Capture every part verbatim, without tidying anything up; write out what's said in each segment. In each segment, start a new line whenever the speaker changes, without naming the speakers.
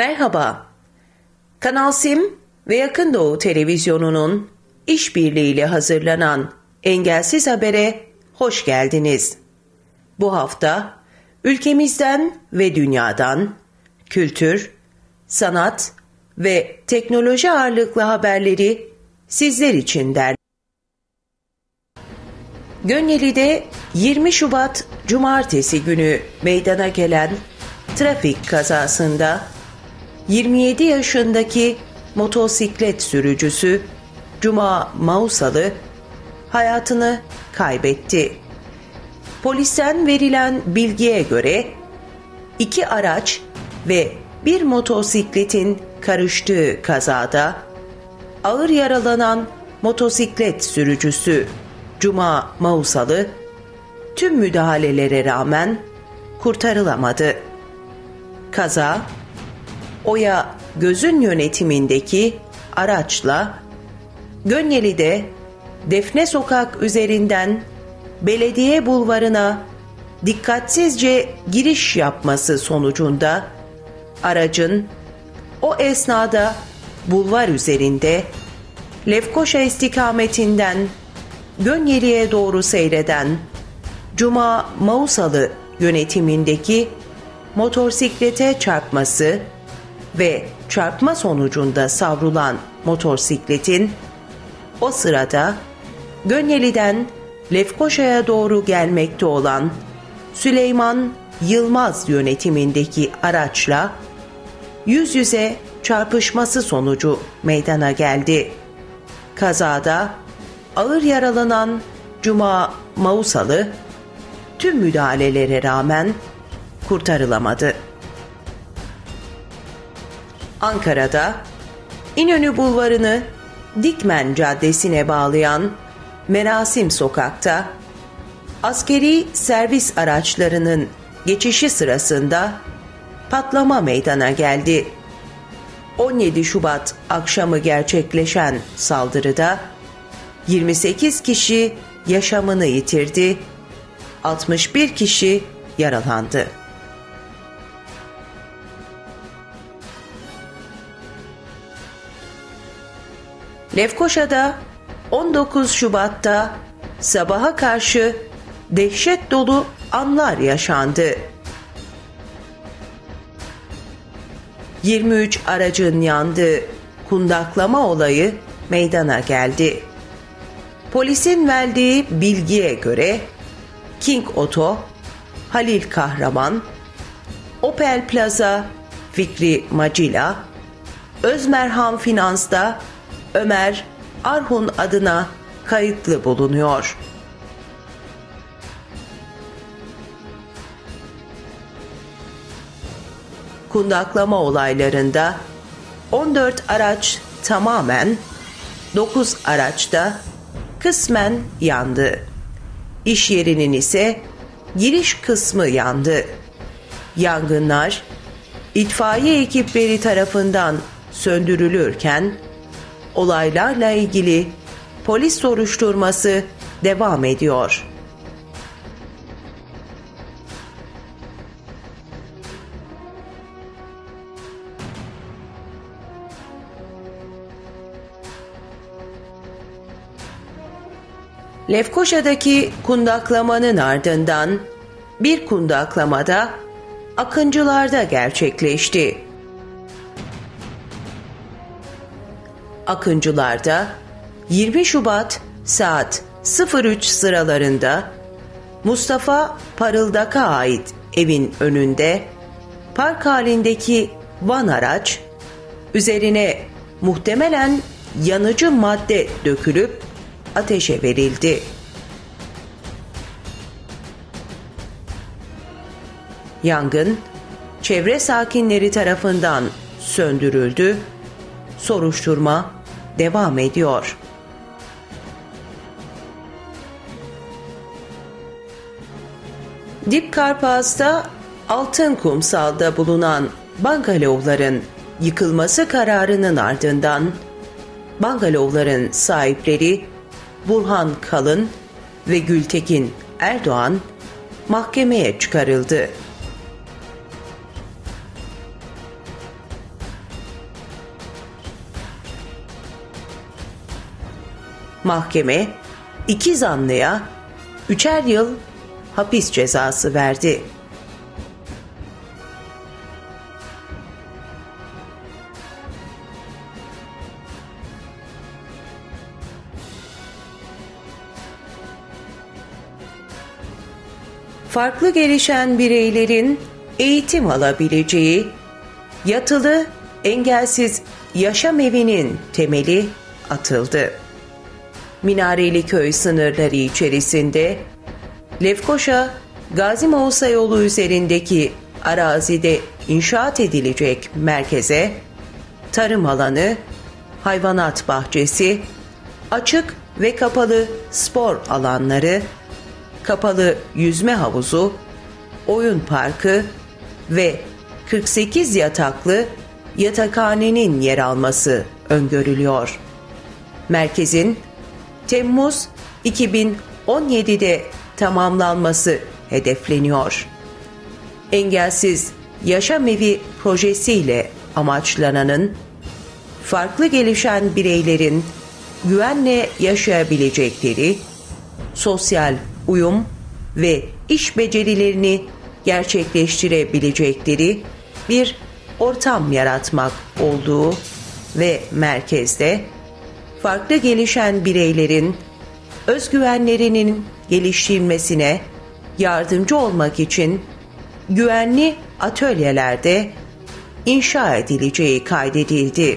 Merhaba, Kanal Sim ve Yakın Doğu Televizyonu'nun işbirliğiyle hazırlanan Engelsiz Haber'e hoş geldiniz. Bu hafta ülkemizden ve dünyadan kültür, sanat ve teknoloji ağırlıklı haberleri sizler için derledik. Gönyeli'de yirmi Şubat Cumartesi günü meydana gelen trafik kazasında yirmi yedi yaşındaki motosiklet sürücüsü Cuma Mausalı hayatını kaybetti. Polisten verilen bilgiye göre iki araç ve bir motosikletin karıştığı kazada ağır yaralanan motosiklet sürücüsü Cuma Mausalı tüm müdahalelere rağmen kurtarılamadı. Kaza Oya Göz'ün yönetimindeki araçla Gönyeli'de Defne Sokak üzerinden Belediye Bulvarı'na dikkatsizce giriş yapması sonucunda aracın o esnada bulvar üzerinde Lefkoşa istikametinden Gönyeli'ye doğru seyreden Cuma Mausalı yönetimindeki motosiklete çarpması ve çarpma sonucunda savrulan motosikletin o sırada Gönyeli'den Lefkoşa'ya doğru gelmekte olan Süleyman Yılmaz yönetimindeki araçla yüz yüze çarpışması sonucu meydana geldi. Kazada ağır yaralanan Cuma Mausalı tüm müdahalelere rağmen kurtarılamadı. Ankara'da İnönü Bulvarı'nı Dikmen Caddesi'ne bağlayan Merasim Sokak'ta askeri servis araçlarının geçişi sırasında patlama meydana geldi. on yedi Şubat akşamı gerçekleşen saldırıda yirmi sekiz kişi yaşamını yitirdi, altmış bir kişi yaralandı. Lefkoşa'da on dokuz Şubat'ta sabaha karşı dehşet dolu anlar yaşandı. yirmi üç aracın yandığı kundaklama olayı meydana geldi. Polisin verdiği bilgiye göre King Auto, Halil Kahraman, Opel Plaza, Fikri Macila, Özmerhan Finans'da Ömer Arhun adına kayıtlı bulunuyor. Kundaklama olaylarında on dört araç tamamen, dokuz araçta kısmen yandı. İş yerinin ise giriş kısmı yandı. Yangınlar itfaiye ekipleri tarafından söndürülürken olaylarla ilgili polis soruşturması devam ediyor. Lefkoşa'daki kundaklamanın ardından bir kundaklamada Akıncılar'da gerçekleşti. Akıncılar'da yirmi Şubat saat sıfır üç sıralarında Mustafa Parıldak'a ait evin önünde park halindeki van araç üzerine muhtemelen yanıcı madde dökülüp ateşe verildi. Yangın çevre sakinleri tarafından söndürüldü. Soruşturma devam ediyor. Dipkarpaz'da Altın Kumsal'da bulunan bungalovların yıkılması kararının ardından bungalovların sahipleri Burhan Kalın ve Gültekin Erdoğan mahkemeye çıkarıldı. Mahkeme iki zanlıya üçer yıl hapis cezası verdi. Farklı gelişen bireylerin eğitim alabileceği yatılı engelsiz yaşam evinin temeli atıldı. Minareliköy sınırları içerisinde Lefkoşa Gazi Mausa yolu üzerindeki arazide inşaat edilecek merkeze tarım alanı, hayvanat bahçesi, açık ve kapalı spor alanları, kapalı yüzme havuzu, oyun parkı ve kırk sekiz yataklı yatakhanenin yer alması öngörülüyor. Merkezin Temmuz iki bin on yedi'de tamamlanması hedefleniyor. Engelsiz Yaşam Evi projesiyle amaçlananın farklı gelişen bireylerin güvenle yaşayabilecekleri, sosyal uyum ve iş becerilerini gerçekleştirebilecekleri bir ortam yaratmak olduğu ve merkezde farklı gelişen bireylerin özgüvenlerinin geliştirilmesine yardımcı olmak için güvenli atölyelerde inşa edileceği kaydedildi.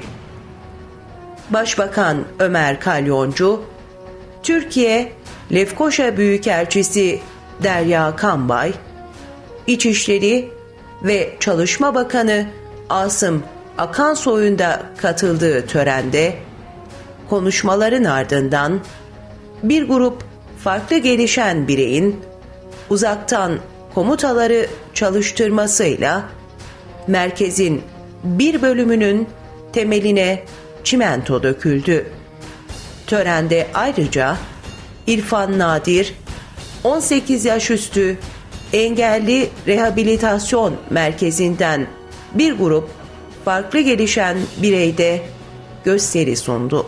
Başbakan Ömer Kalyoncu, Türkiye Lefkoşa Büyükelçisi Derya Kambay, İçişleri ve Çalışma Bakanı Asım Akansoy'un da katıldığı törende konuşmaların ardından bir grup farklı gelişen bireyin uzaktan komutaları çalıştırmasıyla merkezin bir bölümünün temeline çimento döküldü. Törende ayrıca İrfan Nadir, on sekiz yaş üstü engelli rehabilitasyon merkezinden bir grup farklı gelişen bireyde gösteri sundu.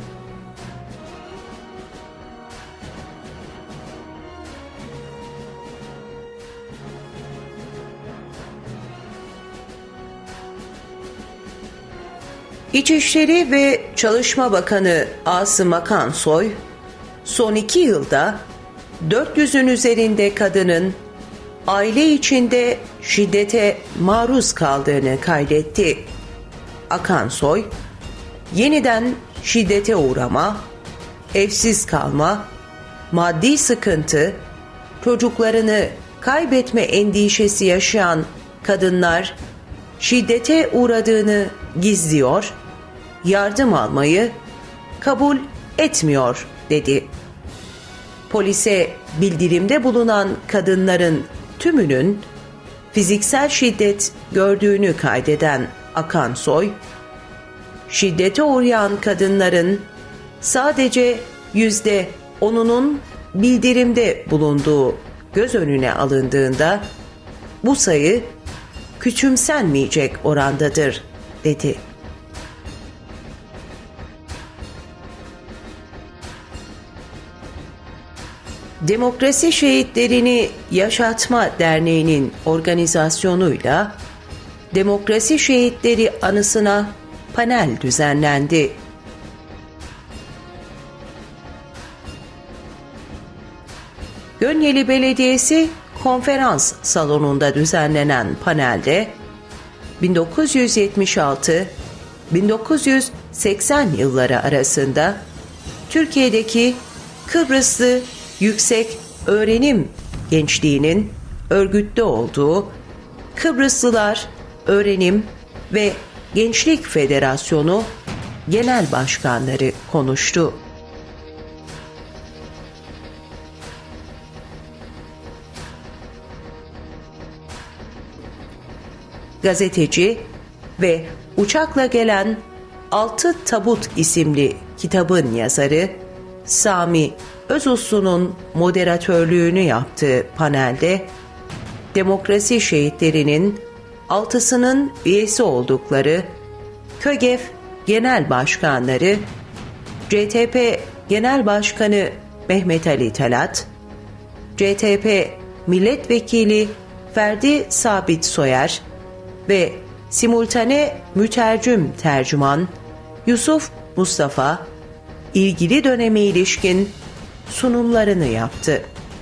İçişleri ve Çalışma Bakanı Asım Akansoy, son iki yılda dört yüzün üzerinde kadının aile içinde şiddete maruz kaldığını kaydetti. Akansoy, yeniden şiddete uğrama, evsiz kalma, maddi sıkıntı, çocuklarını kaybetme endişesi yaşayan kadınlar şiddete uğradığını gizliyor, yardım almayı kabul etmiyor dedi. Polise bildirimde bulunan kadınların tümünün fiziksel şiddet gördüğünü kaydeden Akansoy, şiddete uğrayan kadınların sadece yüzde onunun bildirimde bulunduğu göz önüne alındığında bu sayı küçümsenmeyecek orandadır dedi. Demokrasi Şehitlerini Yaşatma Derneği'nin organizasyonuyla Demokrasi Şehitleri anısına panel düzenlendi. Gönyeli Belediyesi konferans salonunda düzenlenen panelde bin dokuz yüz yetmiş altı - bin dokuz yüz seksen yılları arasında Türkiye'deki Kıbrıslı Yüksek Öğrenim Gençliği'nin örgütlü olduğu Kıbrıslılar Öğrenim ve Gençlik Federasyonu Genel Başkanları konuştu. Gazeteci ve Uçakla Gelen Altı Tabut isimli kitabın yazarı Sami Özuslu'nun moderatörlüğünü yaptığı panelde demokrasi şehitlerinin altısının üyesi oldukları KÖGEF Genel Başkanları, C T P Genel Başkanı Mehmet Ali Talat, C T P Milletvekili Ferdi Sabit Soyer ve simultane mütercim tercüman Yusuf Mustafa ilgili döneme ilişkin sunumlarını yaptı.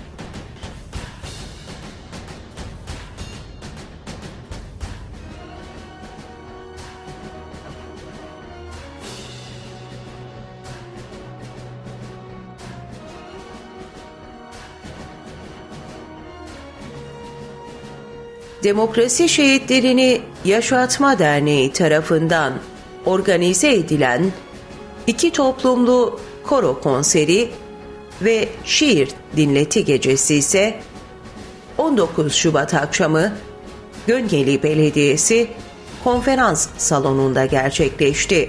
Demokrasi Şehitlerini Yaşatma Derneği tarafından organize edilen iki toplumlu koro konseri ve şiir dinleti gecesi ise on dokuz Şubat akşamı Gönyeli Belediyesi konferans salonunda gerçekleşti.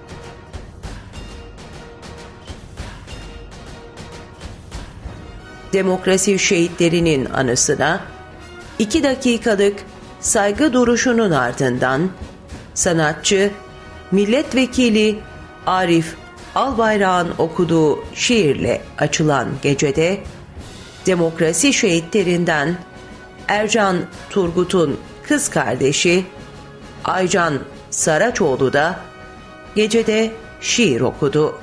Demokrasi şehitlerinin anısına iki dakikalık saygı duruşunun ardından sanatçı, milletvekili Arif Albayrak'ın okuduğu şiirle açılan gecede demokrasi şehitlerinden Ercan Turgut'un kız kardeşi Aycan Saraçoğlu da gecede şiir okudu.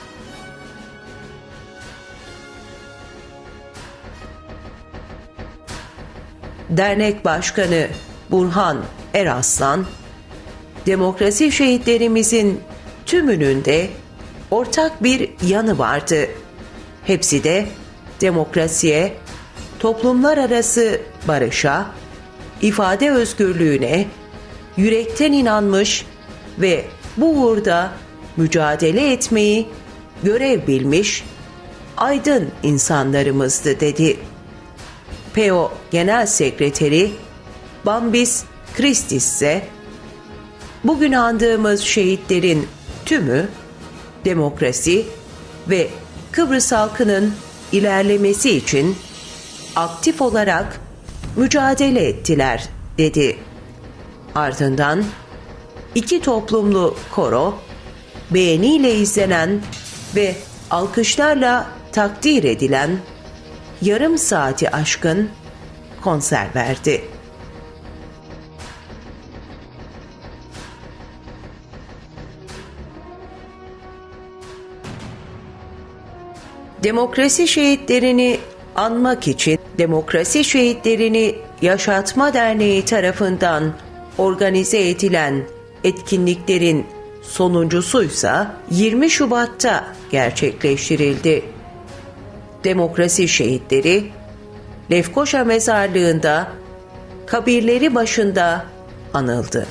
Dernek Başkanı Burhan Eraslan, demokrasi şehitlerimizin tümünün de ortak bir yanı vardı. Hepsi de demokrasiye, toplumlar arası barışa, ifade özgürlüğüne yürekten inanmış ve bu uğurda mücadele etmeyi görev bilmiş aydın insanlarımızdı dedi. P O Genel Sekreteri Bambis Christis ise bugün andığımız şehitlerin tümü demokrasi ve Kıbrıs halkının ilerlemesi için aktif olarak mücadele ettiler dedi. Ardından iki toplumlu koro beğeniyle izlenen ve alkışlarla takdir edilen yarım saati aşkın konser verdi. Demokrasi şehitlerini anmak için Demokrasi Şehitlerini Yaşatma Derneği tarafından organize edilen etkinliklerin sonuncusuysa yirmi Şubat'ta gerçekleştirildi. Demokrasi şehitleri Lefkoşa Mezarlığı'nda kabirleri başında anıldı.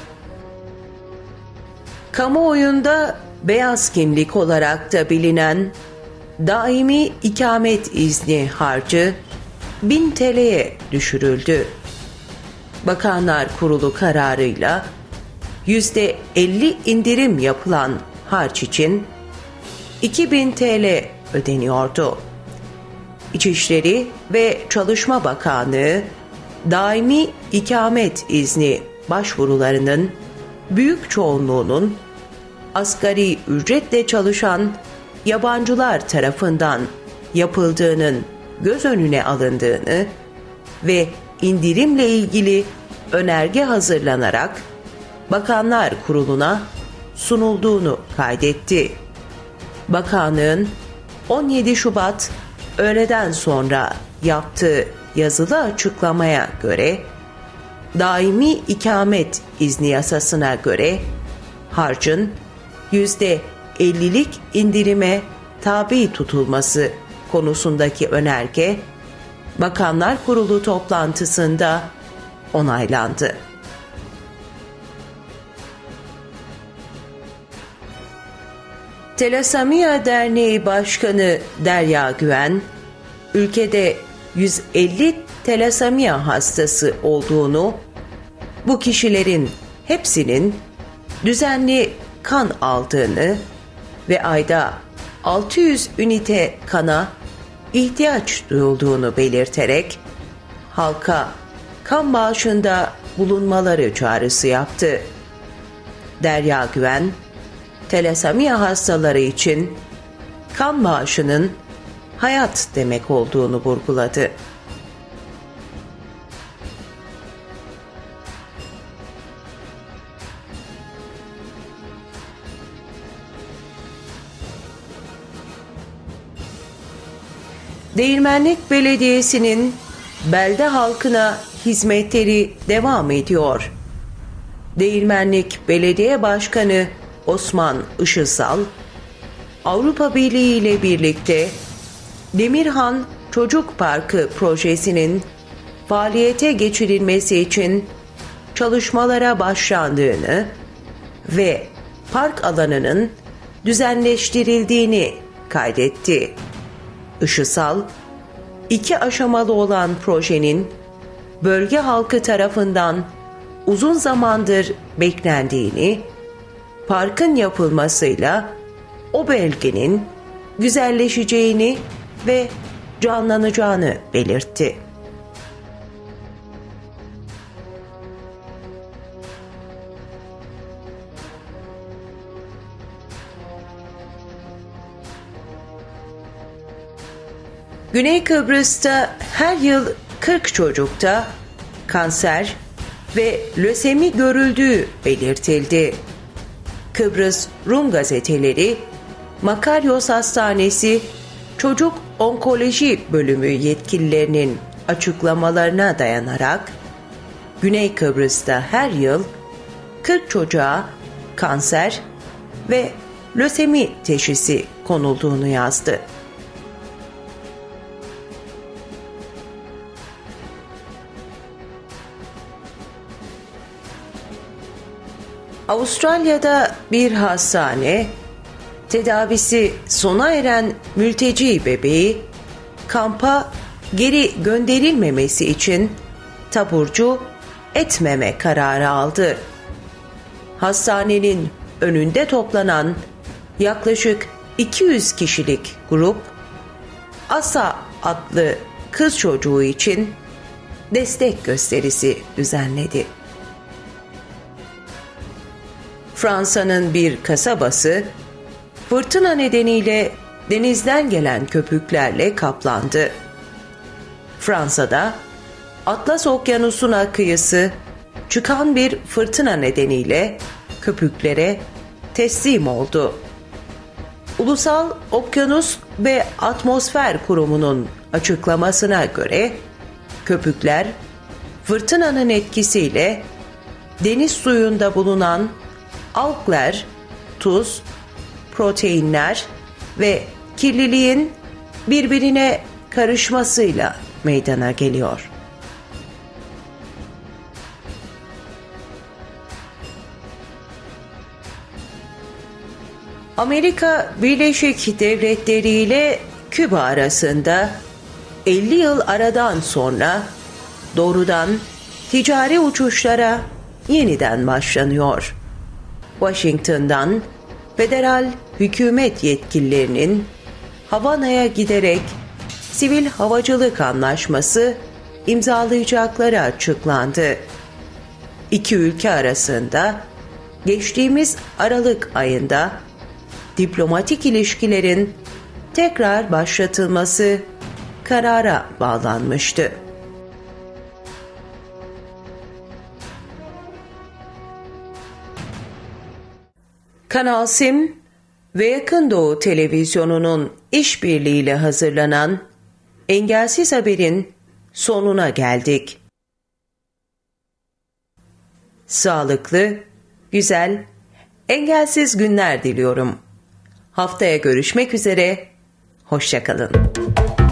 Kamuoyunda beyaz kimlik olarak da bilinen daimi ikamet izni harcı bin T L'ye düşürüldü. Bakanlar Kurulu kararıyla yüzde elli indirim yapılan harç için iki bin T L ödeniyordu. İçişleri ve Çalışma Bakanlığı daimi ikamet izni başvurularının büyük çoğunluğunun asgari ücretle çalışan yabancılar tarafından yapıldığının göz önüne alındığını ve indirimle ilgili önerge hazırlanarak Bakanlar Kurulu'na sunulduğunu kaydetti. Bakanlığın on yedi Şubat öğleden sonra yaptığı yazılı açıklamaya göre daimi ikamet izni yasasına göre harcın yüzde ellilik indirime tabi tutulması konusundaki önerge Bakanlar Kurulu toplantısında onaylandı. Telasemiya Derneği Başkanı Derya Güven, ülkede yüz elli telasemiya hastası olduğunu, bu kişilerin hepsinin düzenli kan aldığını ve ayda altı yüz ünite kana ihtiyaç duyulduğunu belirterek halka kan bağışında bulunmaları çağrısı yaptı. Derya Güven, telasemiya hastaları için kan bağışının hayat demek olduğunu vurguladı. Değirmenlik Belediyesi'nin belde halkına hizmetleri devam ediyor. Değirmenlik Belediye Başkanı Osman Işılsal, Avrupa Birliği ile birlikte Demirhan Çocuk Parkı projesinin faaliyete geçirilmesi için çalışmalara başlandığını ve park alanının düzenleştirildiğini kaydetti. Işılsal, iki aşamalı olan projenin bölge halkı tarafından uzun zamandır beklendiğini, parkın yapılmasıyla o bölgenin güzelleşeceğini ve canlanacağını belirtti. Güney Kıbrıs'ta her yıl kırk çocukta kanser ve lösemi görüldüğü belirtildi. Kıbrıs Rum gazeteleri, Makaryos Hastanesi Çocuk Onkoloji Bölümü yetkililerinin açıklamalarına dayanarak, Güney Kıbrıs'ta her yıl kırk çocuğa kanser ve lösemi teşhisi konulduğunu yazdı. Avustralya'da bir hastane, tedavisi sona eren mülteci bebeği kampa geri gönderilmemesi için taburcu etmeme kararı aldı. Hastanenin önünde toplanan yaklaşık iki yüz kişilik grup, Asa adlı kız çocuğu için destek gösterisi düzenledi. Fransa'nın bir kasabası, fırtına nedeniyle denizden gelen köpüklerle kaplandı. Fransa'da Atlas Okyanusu'na kıyısı çıkan bir fırtına nedeniyle köpüklere teslim oldu. Ulusal Okyanus ve Atmosfer Kurumu'nun açıklamasına göre köpükler fırtınanın etkisiyle deniz suyunda bulunan algler, tuz, proteinler ve kirliliğin birbirine karışmasıyla meydana geliyor. Amerika Birleşik Devletleri ile Küba arasında elli yıl aradan sonra doğrudan ticari uçuşlara yeniden başlanıyor. Washington'dan federal hükümet yetkililerinin Havana'ya giderek sivil havacılık anlaşması imzalayacakları açıklandı. İki ülke arasında geçtiğimiz Aralık ayında diplomatik ilişkilerin tekrar başlatılması karara bağlanmıştı. Kanal Sim ve Yakın Doğu Televizyonu'nun işbirliğiyle hazırlanan Engelsiz Haber'in sonuna geldik. Sağlıklı, güzel, engelsiz günler diliyorum. Haftaya görüşmek üzere, hoşça kalın.